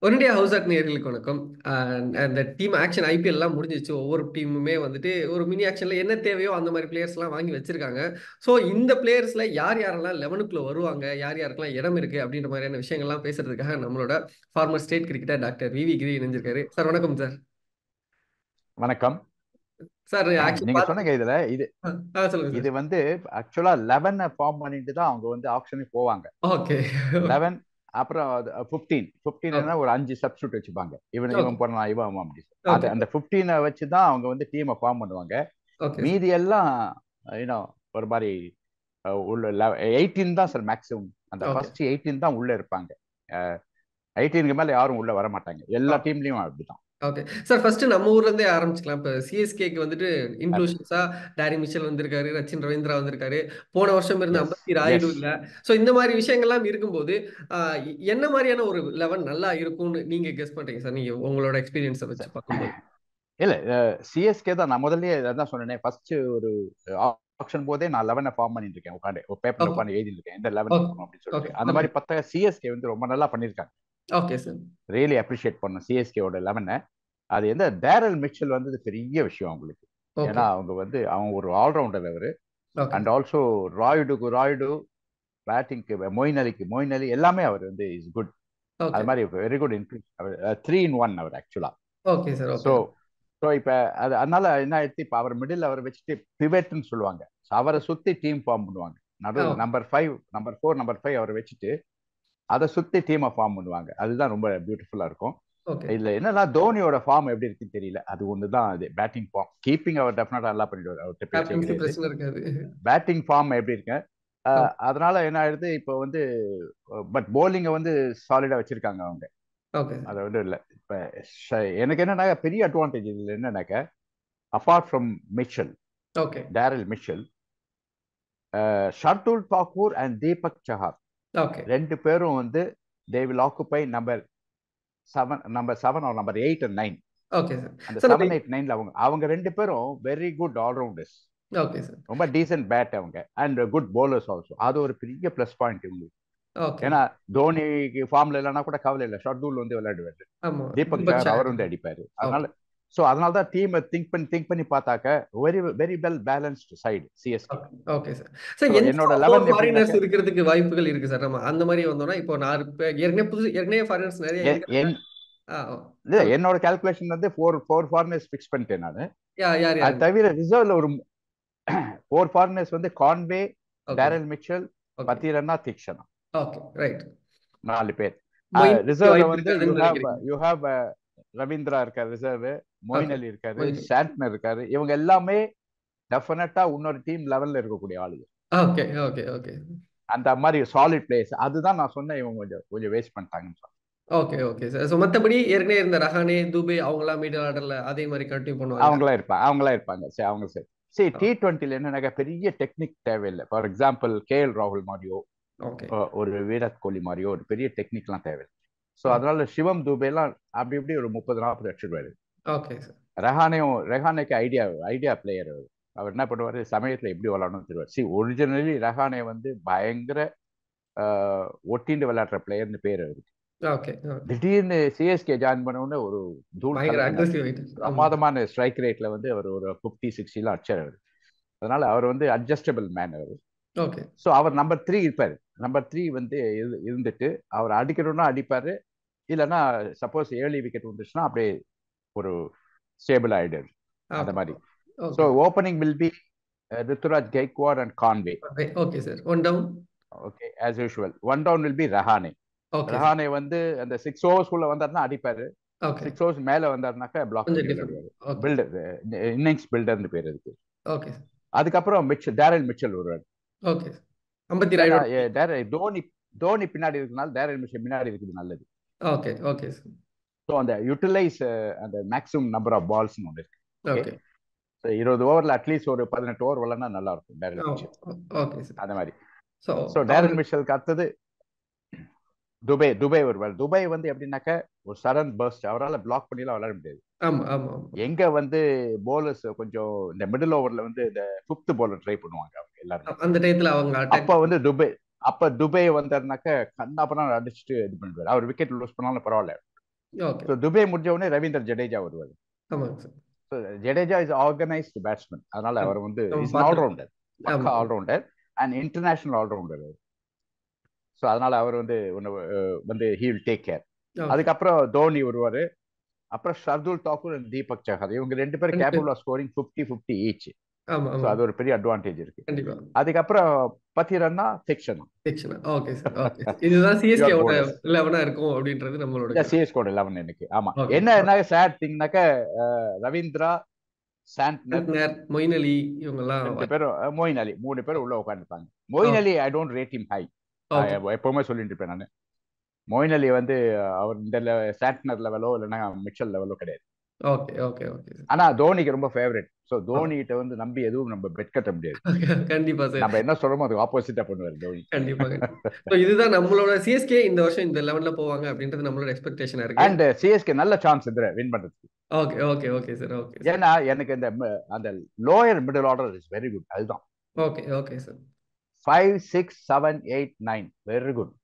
One house add நேயர்களுக்கு வணக்கம். அந்த டீம் ஆக்ஷன் ஐபிஎல்லாம் முடிஞ்சிச்சு. ஒவ்வொரு டீமுமே வந்துட்டு ஒரு மினி ஆக்ஷன்ல என்ன தேவையோ அந்த மாதிரி பிளேயர்ஸ்லாம் வாங்கி வச்சிருக்காங்க. ஸோ இந்த பிளேயர்ஸ்ல யார் யாரெல்லாம் 11க்குள்ள வருவாங்க, யார் யாருக்கெல்லாம் இடம் இருக்கு அப்படின்ற மாதிரியான விஷயங்கள்லாம் பேசுறதுக்காக நம்மளோட former state cricketer doctor V V Giri இணைஞ்சிருக்காரு. சார் வணக்கம் சார். வணக்கம் சார் ஆக்ஷன் நீங்க பார்த்து சொன்னீங்க இதுல சொல்லுங்க இது சார். வந்து ஆக்சுவலா 11 ஃபார்ம் பண்ணிட்டு தான் அவங்க வந்து ஆப்ஷனுக்கு போவாங்க. ஓகே 11 அப்புறம் 15 ஓகே ஒரு 5 சப்ஸ்டியூட் வச்சுப்பாங்க. இவன் ஓகே இவன் பண்ணலாம் இவன் அப்படி அது ஓகே அந்த 15 வச்சு தான் அவங்க வந்து டீமை ஃபார்ம் பண்ணுவாங்க. Okay sir. மீதி எல்லாம் யூனோ ஒரு மாதிரி உள்ள 18 தான் சார் மேக்ஸிமம். அந்த ஓகே ஃபர்ஸ்ட் 18 தான் உள்ள இருப்பாங்க. 18க்கு மேல யாரும் உள்ள வர மாட்டாங்க. எல்லா ஓகே டீம்லயும் அப்படிதான். Okay sir. ஃபர்ஸ்ட் நம்ம ஊர்ல இருந்தே ஆரம்பிச்சுக்கலாம். இப்போ சிஎஸ்கேக்கு வந்துட்டு இன்க்ளூஷன்ஸா டாரி மிச்சல் வந்திருக்காரு, ரச்சின் ரவீந்திரா வந்திருக்காரு. போன வருஷம் இருந்த எஸ் அம்பத்தி ராயுடு எஸ் இல்ல. ஸோ இந்த மாதிரி விஷயங்கள்லாம் இருக்கும்போது என்ன மாதிரியான ஒரு லெவன் நல்லா இருக்கும்னு நீங்க கெஸ் பண்றீங்க சார்? நீங்க உங்களோட எக்ஸ்பீரியன்ஸை வச்சு பார்க்கும்போது. இல்ல சிஎஸ்கே தான். நான் முதல்லயே அதான் சொன்னேன். ஃபர்ஸ்ட் ஒரு ஆப்ஷன் போதே நான் 11 ஃபார்ம் பண்ணிட்டு இருக்கேன். உட்காந்து ஒரு பேப்பர்ல ஓகே உட்காந்து எழுதிட்டு இருக்கேன். எந்த 11 ஓகே போகணும் அப்படின்னு சொல்லிட்டு. ஓகே அந்த ஓகே மாதிரி பார்த்தா சிஎஸ்கே வந்து ரொம்ப நல்லா பண்ணியிருக்காங்க. Okay sir. ரியலி அப்ரிஷியேட் பண்ணணும் சிஎஸ்கேவோட 11. அது எந்த டேரல் மிச்சல் வந்து பெரிய விஷயம் அவங்களுக்கு. ஓகே ஏன்னா அவங்க ஒரு ஆல்ரவுண்டர் அவரு. ஓகே அண்ட் ஆல்சோ ராயுடு பேட்டிங்க்கு மொயின் அலி எல்லாமே அவர் வந்து இஸ் குட். அது ஓகே மாதிரி வெரி குட் இன்க்ரீஸ். அவர் 3-in-1 அவர் ஆக்சுவலா. Okay sir. So okay so இப்போ அதனால என்ன ஆயிடுச்சு, இப்போ அவர் மிடில் அவரை வச்சுட்டு பிவெட்னு சொல்லுவாங்க. அவரை சுத்தி டீம் ஃபார்ம் பண்ணுவாங்க. நடுவில் நம்பர் 5 நம்பர் 4 நம்பர் 5 அவரை வச்சுட்டு அதை சுத்தி டீமை ஃபார்ம் பண்ணுவாங்க. அதுதான் ரொம்ப பியூட்டிஃபுல்லா இருக்கும். ஓகே இதுல என்னன்னா தோனியோட ஃபார்ம் எப்படி இருக்குன்னு தெரியல. அது ஒண்ணுதான். அது பேட்டிங் ஃபார்ம். கீப்பிங் அவர் டெஃபினட்டா நல்லா பண்ணிடுவார். அவர்கிட்ட பேச்சே கேப்டன்சி கிடையாது. பிரச்சனை இருக்காது. பேட்டிங் ஃபார்ம் எப்படி இருக்கு. அதனால என்ன ஆயிடுது இப்போ வந்து பட் போலிங்கை வந்து சாலிடா வச்சிருக்காங்க அவங்க. ஓகே அதை வந்து இல்லை இப்ப எனக்கு என்னன்னா பெரிய அட்வான்டேஜ் இதுல என்னன்னாக்க, apart from Mitchell, okay Daryl Mitchell, Shardul Thakur and Deepak Chahar okay ரெண்டு பேரும் வந்து they will occupy number 7 or number 8 and 9. Okay sir. அந்த சார் 7, 8, 9ல அவங்க ரெண்டு பேரும் very good all rounders. Okay sir. ரொம்ப டீசென்ட் பேட் அவங்க அண்ட் குட் bowlers ஆல்சோ. அது ஒரு பெரிய பிளஸ் பாயிண்ட் இவங்களுக்கு. ஓகே ஏன்னா தோனிக்கு ஃபார்ம்ல இல்லைன்னா கூட கவலை இல்லை. ஷர்துல் வந்து விளையாடுவாரு. ஆமா. தீபக் தீபக் சஹர் அவர் சஹர். வந்து அடிப்பாரு. ஓகே அதனால தான் டீமை திங்க் பண்ணி பார்த்தாக்க very very well balanced side CSK. Okay okay sir. Sir so எந்த என்னோட 4 11 ஃபாரினர்ஸ் எப்படின்னாக்க, இருக்கிறதுக்கு வாய்ப்புகள் இருக்கு சார்? நம்ம அந்த மாதிரி வந்தோம்னா இப்போ நான் ஏற்கனவே ஃபாரினர்ஸ் நிறைய எங்க இருக்காங்க? இல்ல சொல்லுங்க. என்னோட கால்குலேஷன் வந்து ஃபோர் ஃபாரினர்ஸ் ஃபிக்ஸ் பண்ணிட்டேன் நான். யார் அது யார்? தவிர ரிசர்வ்ல ஒரு 4 ஃபாரினர்ஸ் வந்து Conway, okay Daryl Mitchell, okay Pathirana, Theekshana, okay right. 4 பேர். மொயின் ரிசர்வ்ல வாய்ப்பு வந்து இருக்காதுன்னு நினைக்கிறீங்க? யூ ஹேவ் ரவீந்திரா இருக்காரு ரிசர்வ், மொயின் ஓகே அலி இருக்காரு, மொயின். சாண்ட்னர் இருக்காரு. இவங்க எல்லாமே டெஃபினட்டா இன்னொரு டீம் லெவல்ல இருக்கக்கூடிய ஆளுங்க. ஓகே ஓகே ஓகே அந்த மாதிரி சாலிட் பிளேயர்ஸ். அதுதான் நான் சொன்னேன் இவங்க கொஞ்சம் வேஸ்ட் பண்ணிட்டாங்கன்னு சொன்னேன். Okay okay sir. ஸோ மற்றபடி ஏற்கனவே இருந்த ரஹானே, துபே அவங்களாம் மிடில் ஆர்டர்ல அதே மாதிரி கண்டினியூ பண்ணுவாங்க. அவங்களா இருப்பாங்க. சரி அவங்க சரி சரி T20ல என்னன்னாக்க பெரிய டெக்னிக் தேவையில்லை. ஃபார் எக்ஸாம்பிள் கேஎல் ராகுல் மாதிரியோ ஓகே ஒரு விராட் கோலி மாதிரியோ ஒரு பெரிய டெக்னிக்லாம் தேவையில்லை. ஸோ அதனால சிவம் துபேலாம் அப்படி இப்படி ஒரு 30-40 அடிச்சிடுவாரு. Okay sir. ரெஹானேக்கு ஐடியா பிளேயர் அவர். அவர் என்ன பண்ணுவாரு, சமயத்துல எப்படி விளையாடணும்னு தெரிவார். ஒரிஜினலி ரெஹானே வந்து பயங்கர ஒட்டிண்டு விளையாடுற பிளேயர்னு பேர் அவருக்கு. Okay okay. திடீர்னு சிஎஸ்கே ஜாயின் பண்ண உடனே ஒரு தூள் பயங்கர கலப்பினார். அக்ரெசிவ் ஆயிட்டு. ஆமா. பிரமாதமான ஸ்ட்ரைக் ரேட்ல வந்து அவர் ஒரு 50-60 அடிச்சார் அவர். அதனால அவர் வந்து அட்ஜஸ்டபிள் மேன் அவர். ஓகே ஸோ அவர் நம்பர் 3 இருப்பாரு. நம்பர் 3 வந்து இருந்துட்டு அவர் அடிக்கணும்னா அடிப்பாரு. இல்லைன்னா சப்போஸ் ஏர்லி விக்கெட் வந்துச்சுன்னா அப்படியே ஒரு ஸ்டேபிள் ஆயிடுது. அந்த ஓகே மாதிரி. So okay opening will be Ruturaj Gaikwad and Conway. Okay sir. One down. Okay as usual. One down will be Rahane. Okay sir. Rahane வந்து அந்த 6 ஓவர்ஸ்குள்ள வந்தாருன்னா அடிப்பாரு. ஓகே 6 ஓவர்ஸ் மேல வந்தாருனாக்கா பிளாக் கொஞ்சம் பண்ணி டிஃபரெண்ட். விளையாடுவாரு. ஓகே பில்டர், இன்னிங்ஸ் பில்டர்னு பேர் இருக்கு. Okay sir. அதுக்கப்புறம் டேரல் மிச்சல் வருவார். ஓகே அம்பத்தி ஏன்னா ராயுடு. தோனி பின்னாடி இருக்கிறதுனால டேரல் மிச்சல் பின்னாடி இருக்குது நல்லது. Okay okay sir. ஸோ அந்த யூட்டிலைஸ் அந்த மேக்ஸிமம் நம்பர் ஆஃப் பால்ஸ்னு ஒன்று இருக்கு. ஓகே ஓகே 20 ஓவர்ல அட்லீஸ்ட் ஒரு 18 ஓவர் விளையாண்டா நல்லா இருக்கும் டேரல் மிச்சல். Okay sir. அந்த மாதிரி. ஸோ ஸோ டேரல் மிச்சலுக்கு அடுத்தது துபே வருவார். துபை வந்து எப்படின்னாக்க ஒரு சடன் பர்ஸ்ட். அவரால் பிளாக் பண்ணிலாம் விளையாட முடியாது. ஆமா ஆமா ஆமா. எங்க வந்து போலர்ஸ் கொஞ்சம் இந்த மிடில் ஓவர்ல வந்து இந்த 5th bowler ட்ரை பண்ணுவாங்க அவங்க எல்லாரும். அந்த டயத்துல அவங்க அட்டாக். அப்ப வந்து துபே வந்தாருனாக்க கண்ணாப்பனா அடிச்சுட்டு இது பண்ணிடுவாரு. அவர் விக்கெட் லூஸ் பண்ணாலும் பரவாயில்ல. ஓகே. ஸோ துபே முடிஞ்ச உடனே ரவீந்தர் ஜடேஜா வருவார். ஆமாங்க சார். So Jadeja is organised batsman. அதனால ஆமா. அவர் வந்து நம்ம இஸ் பார்த்துருக்கோம். ஆல்ரவுண்டர், பக்கா ஆமா. All rounder and international all rounder. So அதனால அவர் வந்து வந்து he will take care. Okay. அதுக்கப்புறம் தோனி வருவாரு. அப்புறம் ஷர்துல் தாக்கூர் அண்ட் தீபக் சஹர், இவங்க 2 பேரும் 2 பேர். Capable of scoring 50-50 each. ஆமா, ஸோ ஆமா. அது ஒரு பெரிய அட்வான்டேஜ் இருக்கு. கண்டிப்பா. அதுக்கப்புறம் பத்திரன்னா செக்ஷன். செக்ஷனா. Okay sir. ஓகே. இதுதான் யுவர் சிஎஸ்கேவோட போனஸ். 11 இருக்கும் அப்படின்றது நம்மளோட இந்த கருத்து. சிஎஸ் கோட் 11 எனக்கு. ஆமா. ஓகே. என்ன சேட் திங்னாக்க ரவீந்திரா, சாண்ட்னர் சாண்ட்னர், மொயின் அலி இவங்கெல்லாம் 2 பேரும், மொயின் அலி 3 பேரும் உள்ள உட்காந்துருப்பாங்க. Moeen okay. Ali I don't rate him high. Okay. எப்பவுமே சொல்லிட்டு இருப்பேன் நான். மொயின் அலி வந்து அவர் இந்த சாண்ட்னர் லெவலோ இல்லைன்னா மிச்சல் லெவலோ கிடையாது. ஓகே. ஓகே. Okay sir. ஆனா தோனிக்கு ரொம்ப ஃபேவரட். So okay. தோனி கிட்ட வந்து நம்பி எதுவும் நம்ம பெட் கட்ட முடியாது. கண்டிப்பா சார். நம்ம என்ன சொல்றோமோ அதுக்கு ஆப்போசிட்டா பண்ணுவார் தோனி. கண்டிப்பா, கண்டிப்பா. ஸோ இதுதான் நம்மளோட சிஎஸ்கே இந்த வருஷம் இந்த 11ல போவாங்க அப்படின்றது நம்மளோட எக்ஸ்பெக்டேஷனா இருக்கு. அண்ட் சிஎஸ்கே நல்ல சான்ஸ் இதுல வின் பண்றதுக்கு. Okay. Okay. Okay sir. Okay sir. ஏன்னா எனக்கு அந்த lower middle order is very good. அதுதான் okay. Okay sir. 5, 6, 7, 8, 9 very good.